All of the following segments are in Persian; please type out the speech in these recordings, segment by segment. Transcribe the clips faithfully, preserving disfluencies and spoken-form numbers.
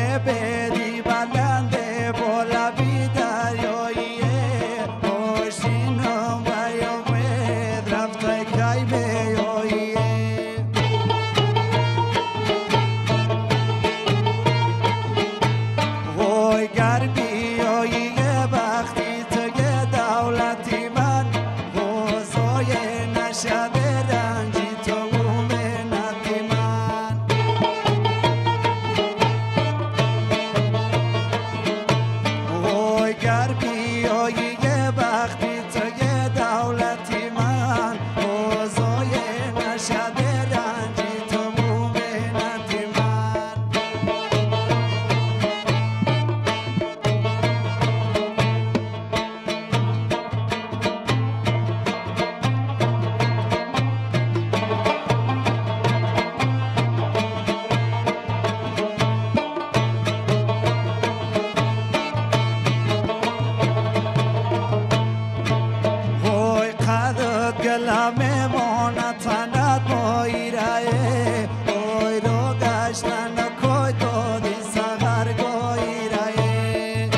بدی بلنده بالا بی دریاییه باشینم و یومد رفته کای بیاییه وای گر بیاییه وقتی تو یه دولتی من غوزای نشد رنجی تو منتی من وای گر بیاییه وقتی تو یه دولتی من غوزای نشد رنجی تو منتی من وای قدرت گلمه مانه تنت مایره وای رو گشتن کوی دادی سغر گایره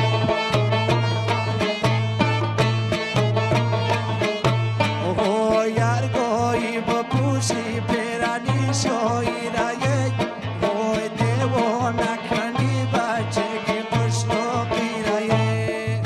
وای ارگایی بپوشی پیرانی شایره وای دیو نکنی بچه که مشتاقی ره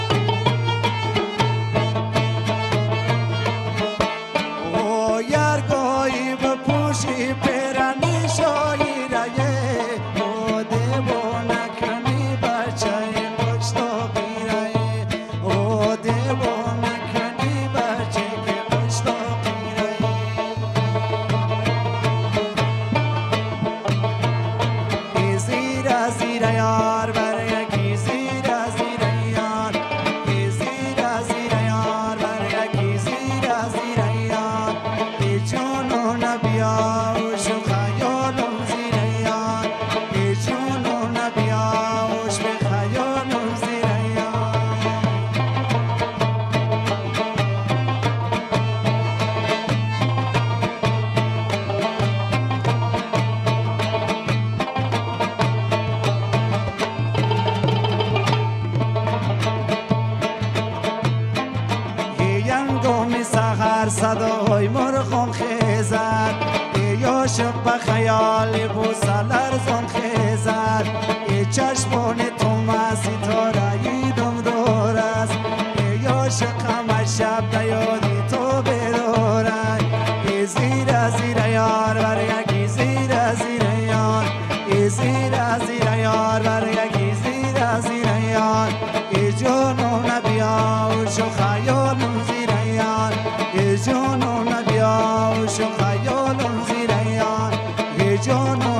وای ارگایی بپوشی پیرانی شایره وای دیو نکنی بچه مشتاقی ره وای دیو نکنی بچه که مشتاقی ره ای زیر زیر یار بر یکی زیر زیر یار ای زیر زیر یار بر یکی زیر زیر یار ای جنون بیا وش خیالم زیر یار ای جنون بیا وش خیالم زیر یار ینگامی سحر صدای مرغم خیزد ای عاشق به خیال بوسلر زن خیزد ای چشمان تو ما ستاره دم دور است ای عاشق همه شب دیادی تو بدارد ای زیر زیر یار بر یکی زیر زیر یار ای زیر زیر یار بر یکی زیر زیر یار ای جنون بیا وش خیالم زیر یار ای جنون بیا وش خیالم زیر یار ای جنون